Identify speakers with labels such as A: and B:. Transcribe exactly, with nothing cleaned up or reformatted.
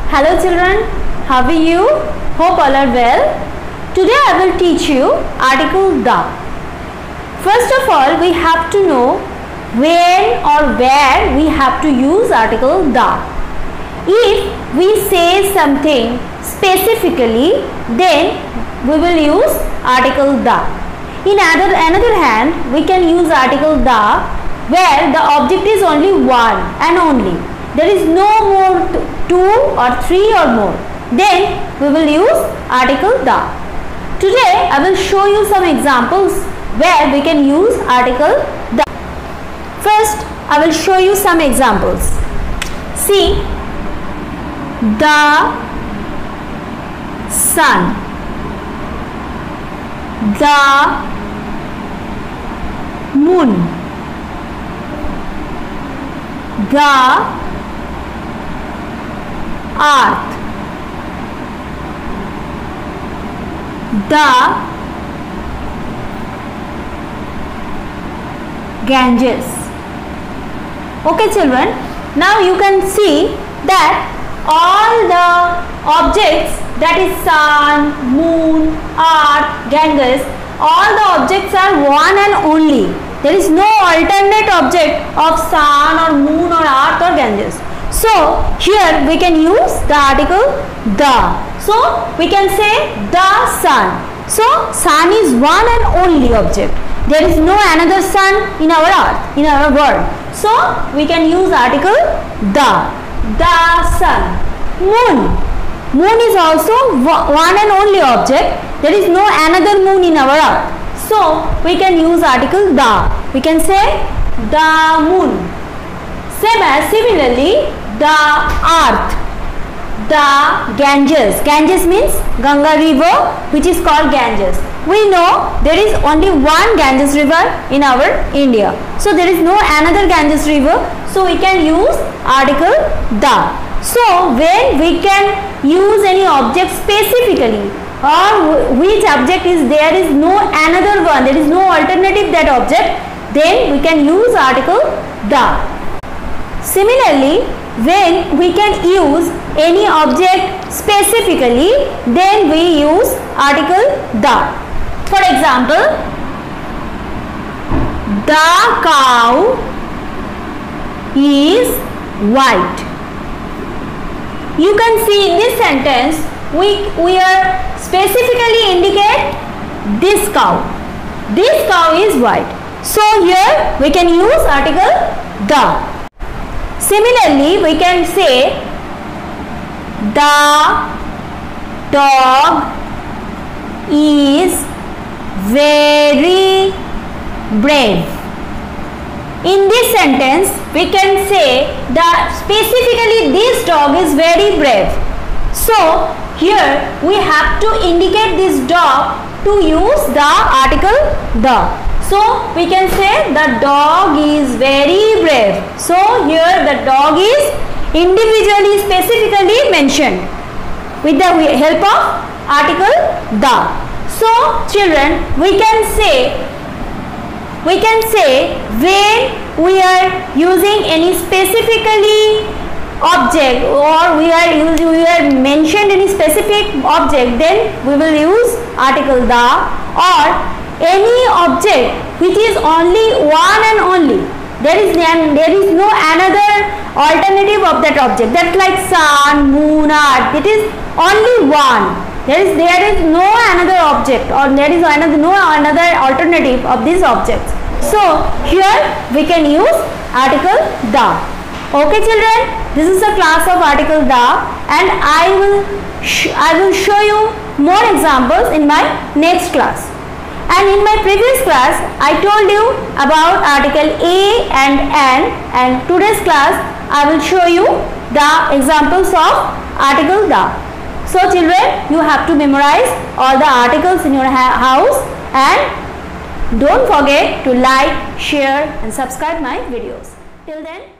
A: Hello children, how are you? Hope all are well. Today I will teach you article the. First of all, we have to know when or where we have to use article the. If we say something specifically, then we will use article the. In other, another hand, we can use article the where the object is only one and only. There is no more two or three or more. Then we will use article the. Today I will show you some examples where we can use article the. First I will show you some examples. See, the sun, the moon, the earth, the Ganges. Okay children, now you can see that all the objects, that is sun, moon, earth, Ganges, all the objects are one and only. There is no alternate object of sun or moon or earth or Ganges. So here we can use the article the. So we can say the sun. So sun is one and only object. There is no another sun in our earth, in our world. So we can use article the. The sun. Moon. Moon is also one and only object. There is no another moon in our earth. So we can use article the. We can say the moon. Same as similarly the earth, the Ganges. Ganges means Ganga river, which is called Ganges. We know there is only one Ganges river in our India. So there is no another Ganges river. So we can use article the. So when we can use any object specifically, or which object is there is no another one, there is no alternative that object, then we can use article the. Similarly, when we can use any object specifically, then we use article the. For example, the cow is white. You can see in this sentence, we, we are specifically indicate this cow. This cow is white. So here we can use article the. Similarly, we can say the dog is very brave. In this sentence, we can say that specifically this dog is very brave. So here we have to indicate this dog to use the article the. So we can say the dog is very brave. So here the dog is individually specifically mentioned with the help of article the. So children, we can say we can say when we are using any specifically object, or we are using we are mentioned any specific object, then we will use article the. Or any object which is only one and only, there is there is no another alternative of that object. That's like sun, moon, earth. It is only one. There is there is no another object, or there is another no another alternative of these objects. So here we can use article the. Okay children, this is a class of article the, and I will I will show you more examples in my next class. And in my previous class, I told you about article a and an, and today's class I will show you the examples of article the. So children, you have to memorize all the articles in your house, and don't forget to like, share and subscribe my videos. Till then,